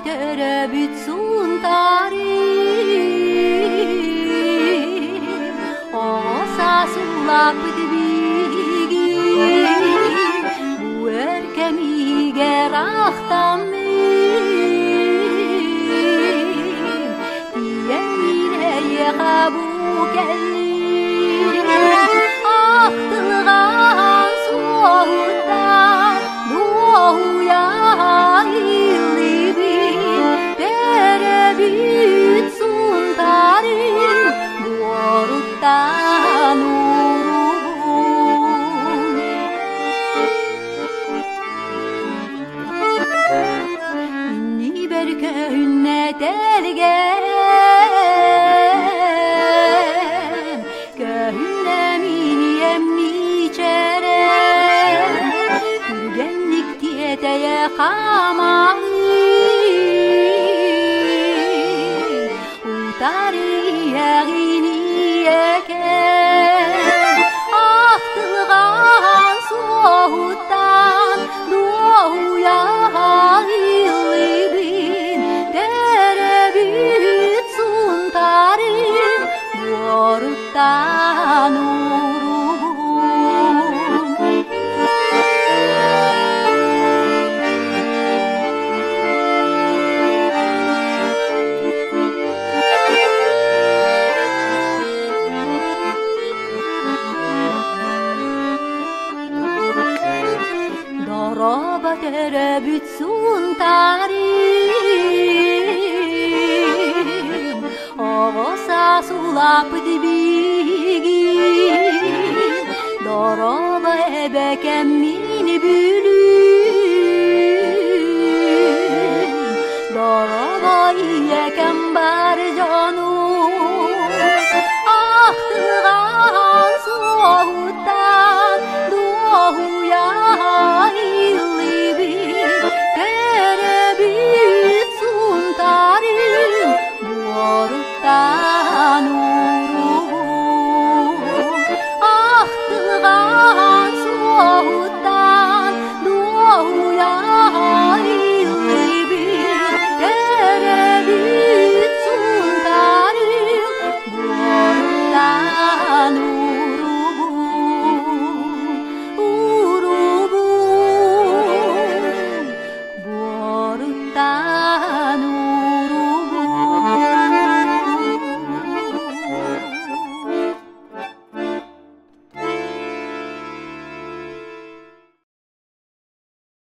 tere bitsun tarim osa sulak bidbigi bu erkemi gerachtam diyemine yekabu kelli ahtılgan soğukta doğuya ilibin dere bitsun tarim boruttan urun inni berkönne telgem könne miniyemni çere kürgenlik diyeteye kamani utariyeğini yeken ahtılgan soğuttan doğuya ilibin dere bitsun tarim boruttan urun Doroba tere bitsun tarim osa sulap dibigi Doroba ebekem mini bülüm Doroba iyeke